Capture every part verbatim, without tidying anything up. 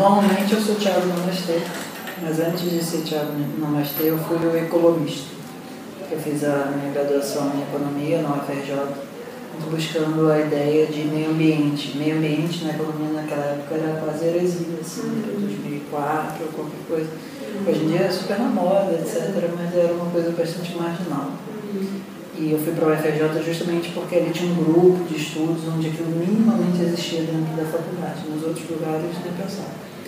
normalmente eu sou Thiago Namastê, mas antes de ser Thiago Namastê, eu fui o economista. Eu fiz a minha graduação em economia na U F R J, buscando a ideia de meio ambiente. Meio ambiente na economia naquela época era quase heresia, assim, dois mil e quatro ou qualquer coisa. Hoje em dia é super na moda, etcétera, mas era uma coisa bastante marginal. E eu fui para a U F R J justamente porque ele tinha um grupo de estudos onde aquilo minimamente existia dentro da faculdade, nos outros lugares nem pensar.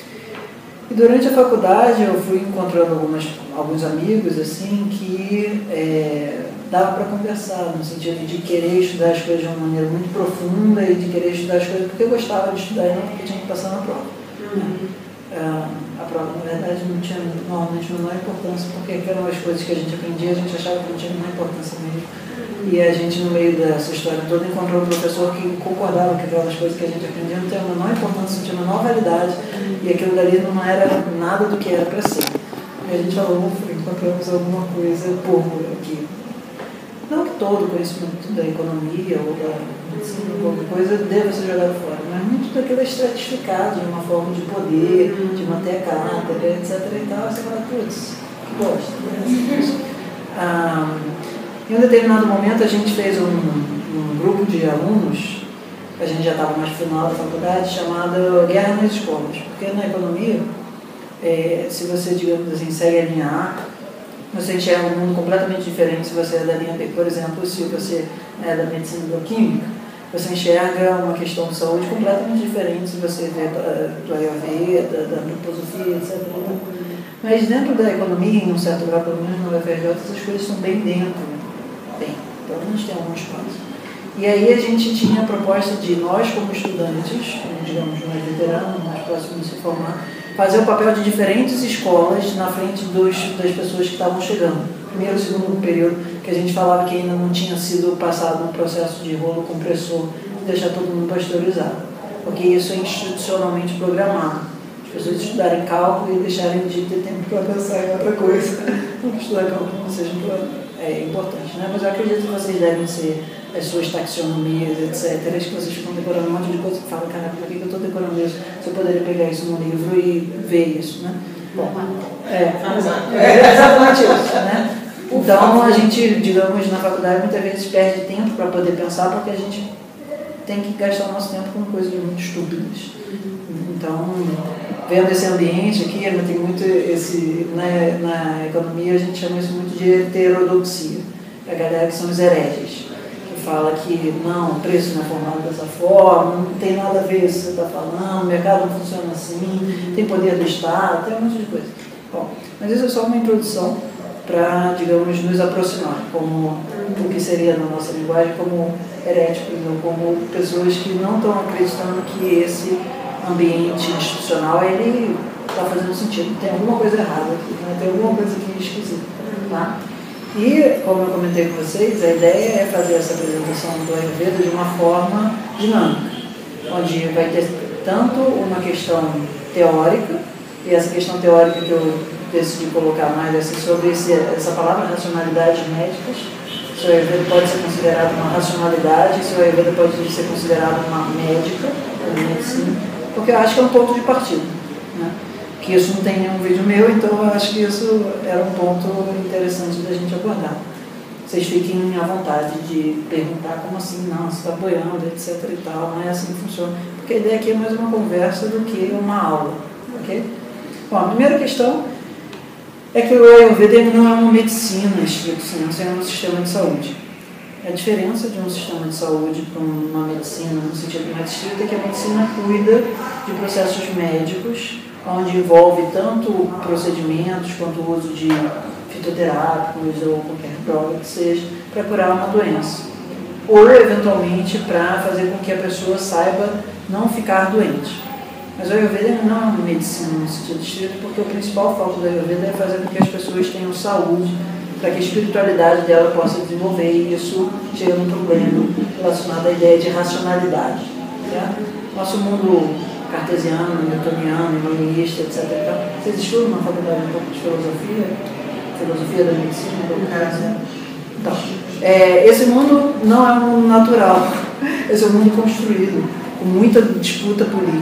E durante a faculdade eu fui encontrando algumas, alguns amigos assim que é, dava para conversar, no sentido de querer estudar as coisas de uma maneira muito profunda e de querer estudar as coisas porque eu gostava de estudar e não porque tinha que passar na prova. Uhum. Ah, a prova, na verdade, não tinha normalmente a menor importância, porque eram as coisas que a gente aprendia, a gente achava que não tinha a menor importância mesmo. E a gente, no meio dessa história toda, encontrou um professor que concordava que aquelas coisas que a gente aprendia não tinham a menor importância, não tinha a menor validade, e aquilo dali não era nada do que era para ser. E a gente falou, encontramos alguma coisa pública aqui. Não que todo o conhecimento da economia ou da medicina, qualquer coisa, deva ser jogado fora, mas muito daquilo é estratificado de uma forma de poder, de manter a cátedra, etcétera e tal. Você fala, putz, que gosta. Né? Ah, em um determinado momento a gente fez um, um grupo de alunos, a gente já estava mais no final da faculdade, chamado Guerra nas Escolas, porque na economia, é, se você, digamos assim, segue a linha A, você enxerga um mundo completamente diferente se você é da linha B. Por exemplo, se você é da medicina bioquímica, você enxerga uma questão de saúde completamente diferente se você vê do Ayurveda, da antroposofia, etcétera. Mas dentro da economia, em um certo grau, pelo menos no U F R J, essas coisas estão bem dentro. Bem, pelo menos tem alguns pontos. E aí a gente tinha a proposta de nós, como estudantes, digamos, mais veteranos, mais próximos de se formar, fazer o papel de diferentes escolas na frente dos, das pessoas que estavam chegando. Primeiro e segundo período, que a gente falava que ainda não tinha sido passado um processo de rolo compressor, de deixar todo mundo pasteurizado. Porque isso é institucionalmente programado. As pessoas estudarem cálculo e deixarem de ter tempo para pensar em outra coisa. Não estudar cálculo não seja é importante, né? Mas eu acredito que vocês devem ser as suas taxonomias, etcétera, que vocês ficam decorando um monte de coisa que falam, caraca, por que eu estou decorando isso? Se eu poderia pegar isso no livro e ver isso, né? Bom, é, é exatamente isso, né? Então, a gente, digamos, na faculdade, muitas vezes perde tempo para poder pensar, porque a gente tem que gastar o nosso tempo com coisas muito estúpidas. Então, vendo esse ambiente aqui, tem muito esse, né, na economia a gente chama isso muito de heterodoxia. É a galera que são os hereges, que fala que não, o preço não é formado dessa forma, não tem nada a ver com o que você está falando, o mercado não funciona assim, tem poder do Estado, tem um monte de coisa. Bom, mas isso é só uma introdução para, digamos, nos aproximar, como o que seria na nossa linguagem, como heréticos, ou como pessoas que não estão acreditando que esse ambiente institucional ele está fazendo sentido, tem alguma coisa errada aqui, né? Tem alguma coisa aqui esquisita, tá? E, como eu comentei com vocês, a ideia é fazer essa apresentação do Ayurveda de uma forma dinâmica, onde vai ter tanto uma questão teórica, e essa questão teórica que eu decidi colocar mais assim, sobre esse, essa palavra racionalidades médicas. Se o Ayurveda pode ser considerado uma racionalidade, se o Ayurveda pode ser considerado uma médica, uma medicina, porque eu acho que é um ponto de partida, né? Que isso não tem nenhum vídeo meu, então eu acho que isso era um ponto interessante da gente abordar. Vocês fiquem à vontade de perguntar como assim, não, você está apoiando, etc e tal, não é assim que funciona, porque a ideia aqui é mais uma conversa do que uma aula, ok? Bom, a primeira questão é que o Ayurveda não é uma medicina, estrito senso, é um sistema de saúde. A diferença de um sistema de saúde para uma medicina, no sentido mais estrito, é que a medicina cuida de processos médicos, onde envolve tanto procedimentos quanto o uso de fitoterápicos ou qualquer droga que seja, para curar uma doença. Ou, eventualmente, para fazer com que a pessoa saiba não ficar doente. Mas o Ayurveda não é uma medicina no sentido estrito, porque o principal foco do Ayurveda é fazer com que as pessoas tenham saúde, para que a espiritualidade dela possa desenvolver, e isso chega num problema relacionado à ideia de racionalidade. Certo? Nosso mundo cartesiano, newtoniano, iluminista, etcétera. Então, vocês estudam na faculdade um pouco de filosofia, filosofia da medicina, do caso. Então, é, esse mundo não é um mundo natural, esse é um mundo construído, com muita disputa política,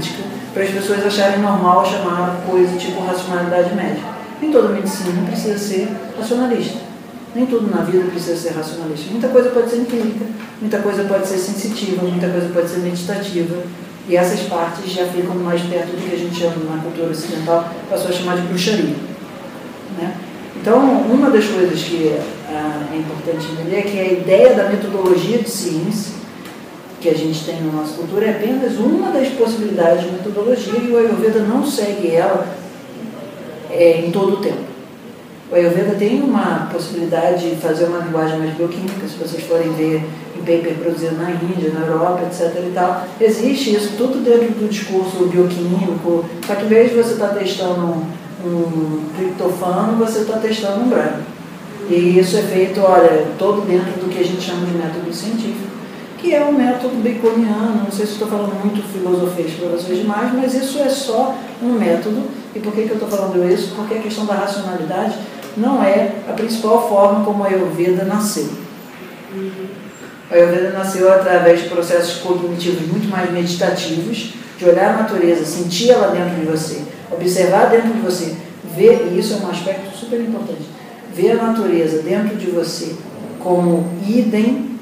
para as pessoas acharem normal chamar coisa tipo racionalidade médica. Nem toda medicina precisa ser racionalista. Nem tudo na vida precisa ser racionalista. Muita coisa pode ser empírica, muita coisa pode ser sensitiva, muita coisa pode ser meditativa. E essas partes já ficam mais perto do que a gente chama na cultura ocidental, passou a chamar de bruxaria. Né? Então, uma das coisas que ah, é importante entender é que a ideia da metodologia de ciência que a gente tem na nossa cultura é apenas uma das possibilidades de metodologia e o Ayurveda não segue ela é, em todo o tempo. O Ayurveda tem uma possibilidade de fazer uma linguagem mais bioquímica, se vocês forem ver em paper produzido na Índia, na Europa, etc e tal. Existe isso tudo dentro do discurso bioquímico, só que em vez de você estar testando um triptofano, você está testando um branco. E isso é feito, olha, todo dentro do que a gente chama de método científico, que é um método baconiano. Não sei se estou falando muito filosofês para vocês demais, mas isso é só um método. E por que, que eu estou falando isso? Porque a questão da racionalidade não é a principal forma como a Ayurveda nasceu. A Ayurveda nasceu através de processos cognitivos muito mais meditativos, de olhar a natureza, sentir ela dentro de você, observar dentro de você, ver, e isso é um aspecto super importante, ver a natureza dentro de você como idem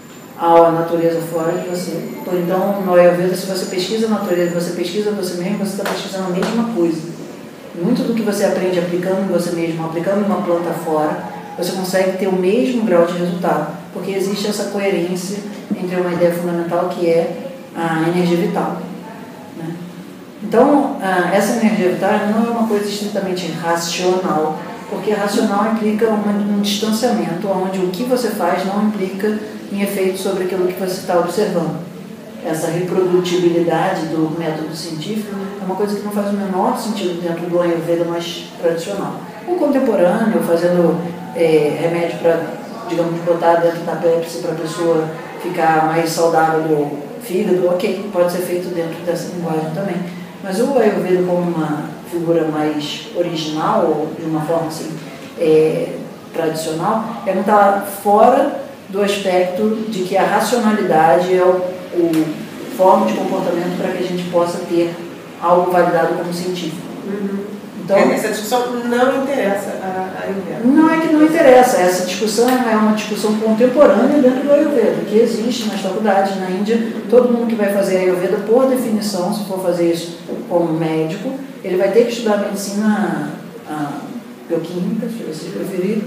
à natureza fora de você. Então, no Ayurveda, se você pesquisa a natureza, você pesquisa você mesmo, você está pesquisando a mesma coisa. Muito do que você aprende aplicando em você mesmo, aplicando uma planta fora, você consegue ter o mesmo grau de resultado, porque existe essa coerência entre uma ideia fundamental que é a energia vital. Né? Então, essa energia vital não é uma coisa estritamente racional, porque racional implica um, um distanciamento, onde o que você faz não implica em efeito sobre aquilo que você está observando. Essa reprodutibilidade do método científico é uma coisa que não faz o menor sentido dentro do Ayurveda mais tradicional. O contemporâneo, fazendo é, remédio para, digamos, botar dentro da Pepsi para a pessoa ficar mais saudável do fígado, ok, pode ser feito dentro dessa linguagem também. Mas o Ayurveda como uma figura mais original, ou de uma forma assim, é, tradicional, é não estar fora do aspecto de que a racionalidade é o, o forma de comportamento para que a gente possa ter algo validado como científico. Uhum. Então, essa discussão não interessa a Ayurveda. Não é que não interessa, essa discussão é uma discussão contemporânea dentro do Ayurveda, que existe nas faculdades, na Índia. Todo mundo que vai fazer Ayurveda, por definição, se for fazer isso como médico, ele vai ter que estudar medicina a, bioquímica, se vocês preferirem,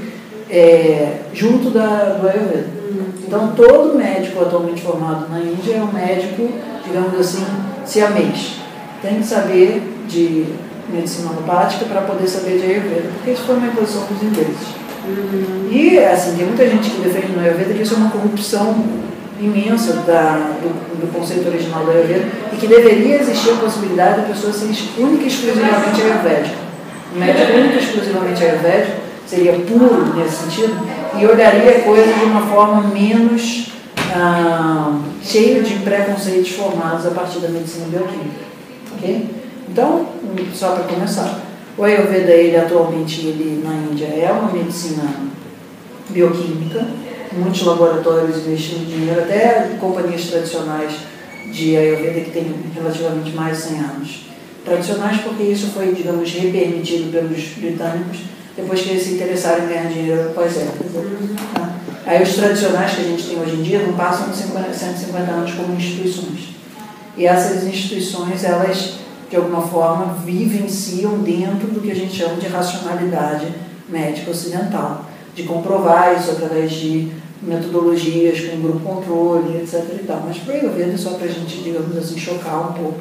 é, junto da, do Ayurveda. Então, todo médico atualmente formado na Índia é um médico, digamos assim, siamês. Tem que saber de medicina alopática para poder saber de Ayurveda, porque isso foi uma imposição dos ingleses. Uhum. E, assim, tem muita gente que defende no Ayurveda que isso é uma corrupção imensa da, do, do conceito original do Ayurveda e que deveria existir a possibilidade da pessoa ser única e exclusivamente ayurvédica. Um médico único e exclusivamente ayurvédico seria puro nesse sentido e olharia a coisa de uma forma menos ah, cheia de preconceitos formados a partir da medicina bioquímica. Okay? Então, só para começar, o Ayurveda, ele atualmente, ele, na Índia, é uma medicina bioquímica, muitos laboratórios investindo dinheiro, até companhias tradicionais de Ayurveda que têm relativamente mais de cem anos. Tradicionais porque isso foi, digamos, repermitido pelos britânicos depois que eles se interessaram em ganhar dinheiro após épocas. Tá? Aí os tradicionais que a gente tem hoje em dia não passam de cento e cinquenta anos como instituições. E essas instituições, elas, de alguma forma, vivenciam dentro do que a gente chama de racionalidade médica ocidental, de comprovar isso através de metodologias com grupo controle, etc e tal. Mas para o Ayurveda, só para a gente, digamos assim, chocar um pouco.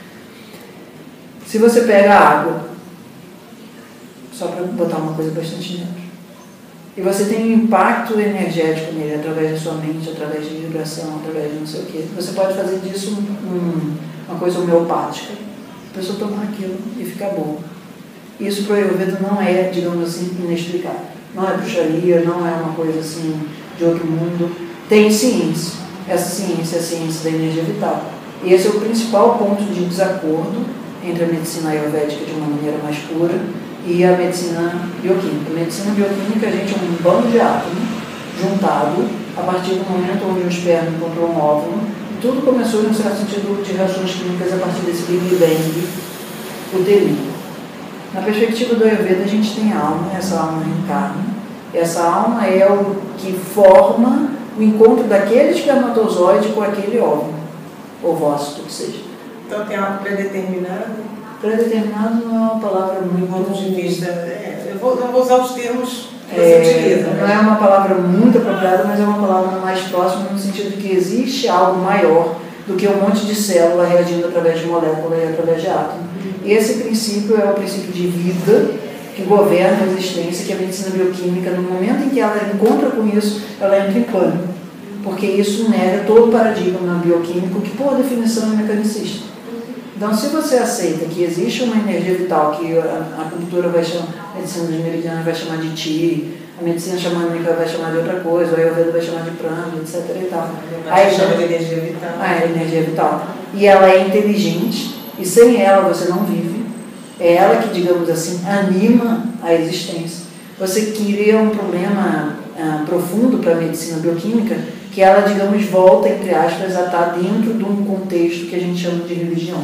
Se você pega a água, só para botar uma coisa bastante neutra, e você tem um impacto energético nele através da sua mente, através de vibração, através de não sei o quê, você pode fazer disso um, uma coisa homeopática. A pessoa tomar aquilo e ficar boa. Isso para o Ayurveda não é, digamos assim, inexplicável. Não é bruxaria, não é uma coisa assim de outro mundo. Tem ciência. Essa ciência é a ciência da energia vital. E esse é o principal ponto de desacordo entre a medicina ayurvédica de uma maneira mais pura e a medicina bioquímica. A medicina bioquímica, a gente é um bando de átomos juntado a partir do momento onde o esperma encontrou um óvulo, tudo começou, em um certo sentido, de reações químicas a partir desse Big Bang uterino. Na perspectiva do Ayurveda, a gente tem alma, e essa alma reencarna. E essa alma é o que forma o encontro daquele espermatozoide com aquele óvulo, ovócito, que seja. Então tem algo predeterminado? Predeterminado não é uma palavra muito... Do ponto de vista... É, eu vou, não vou usar os termos que é, você utiliza. Não é uma palavra muito apropriada, mas é uma palavra mais próxima no sentido de que existe algo maior do que um monte de célula reagindo através de molécula e através de átomo. E esse princípio é o princípio de vida que governa a existência, que a medicina bioquímica, no momento em que ela encontra com isso, ela entra em pânico, porque isso nega todo o paradigma bioquímico que, por definição, é mecanicista. Então, se você aceita que existe uma energia vital que a, a cultura vai chamar, a medicina dos meridianos vai chamar de Ti, a medicina xamânica vai chamar de outra coisa, o Ayurveda vai chamar de prana, etc e tal. Aí chama de energia vital. Ah, é energia vital. E ela é inteligente, e sem ela você não vive. É ela que, digamos assim, anima a existência. Você cria um problema ah, profundo para a medicina bioquímica, que ela, digamos, volta, entre aspas, a estar dentro de um contexto que a gente chama de religião.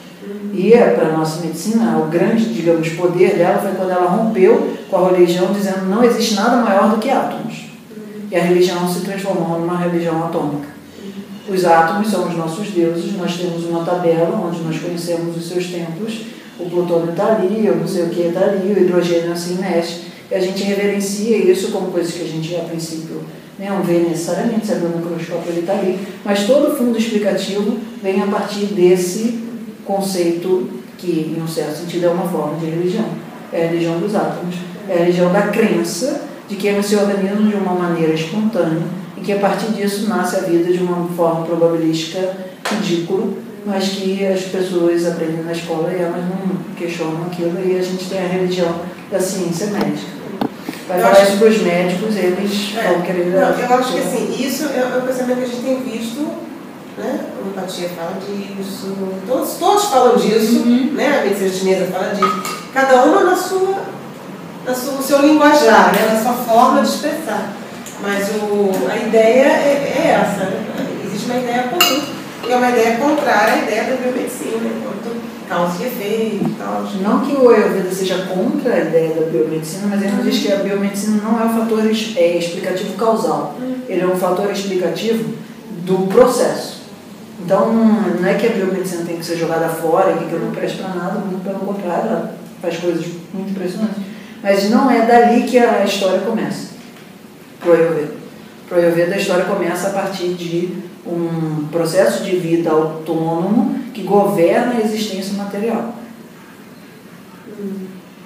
E é, para a nossa medicina, o grande, digamos, poder dela foi quando ela rompeu com a religião, dizendo que não existe nada maior do que átomos. E a religião se transformou numa religião atômica. Os átomos são os nossos deuses, nós temos uma tabela onde nós conhecemos os seus tempos, o plutônio está ali, eu não sei o que está ali, o hidrogênio assim mexe, e a gente reverencia isso como coisas que a gente, a princípio, né, não vê necessariamente, sabe, no microscópio ele está ali, mas todo o fundo explicativo vem a partir desse conceito que, em um certo sentido, é uma forma de religião. É a religião dos átomos, é a religião da crença de que eles se organizam de uma maneira espontânea e que, a partir disso, nasce a vida de uma forma probabilística ridícula, mas que as pessoas aprendem na escola e elas não questionam aquilo, e a gente tem a religião da ciência médica. Vai falar isso para os médicos, eles é, vão querer... Não, eu acho que assim, isso é o pensamento que a gente tem visto, né? A empatia fala disso, todos, todos falam disso, uhum. Né? A medicina chinesa fala disso, cada uma na sua, na sua, no seu linguajar, né? Na sua forma de expressar. Mas o, a ideia é, é essa, né? Existe uma ideia comum, que é uma ideia contrária à ideia da biomedicina, enquanto causa e efeito e tal. Não que o Ayurveda seja contra a ideia da biomedicina, mas ele diz que a biomedicina não é um fator é, explicativo causal, uhum. Ele é um fator explicativo do processo. Então, não é que a biomedicina tem que ser jogada fora, que não presta para nada, muito pelo contrário, ela faz coisas muito impressionantes. Mas não é dali que a história começa, para o Ayurveda. Para o Ayurveda, a história começa a partir de um processo de vida autônomo que governa a existência material.